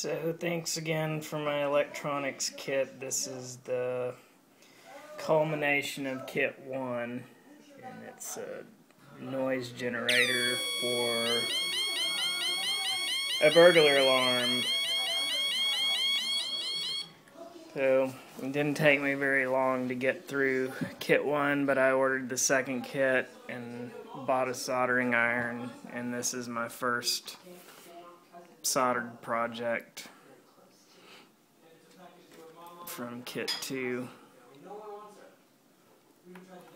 So thanks again for my electronics kit. This is the culmination of kit 1, and it's a noise generator for a burglar alarm. So it didn't take me very long to get through kit 1, but I ordered the second kit and bought a soldering iron, and this is my first soldered project from kit 2.